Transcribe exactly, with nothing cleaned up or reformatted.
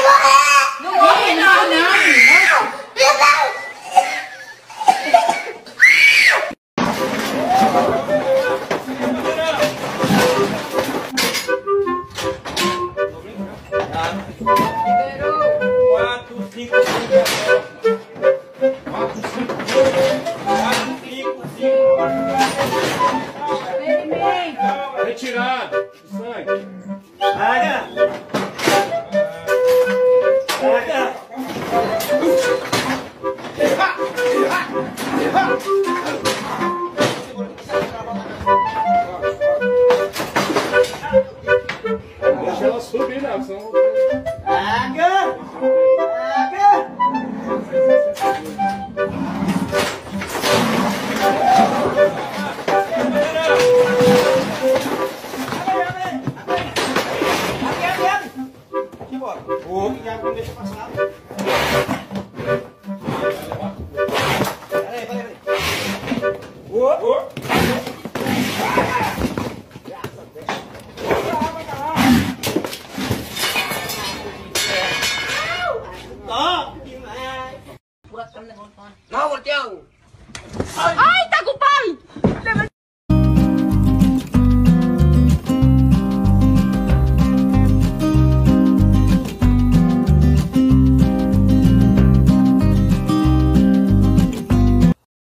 Não morre, não, não. Quatro, cinco, cinco. Quatro, cinco, quatro, cinco, cinco. Retirado. Sangue. Paga. Paga. Deixa ela subir, não, senão... Paga. Paga. O outro já não deixa passar.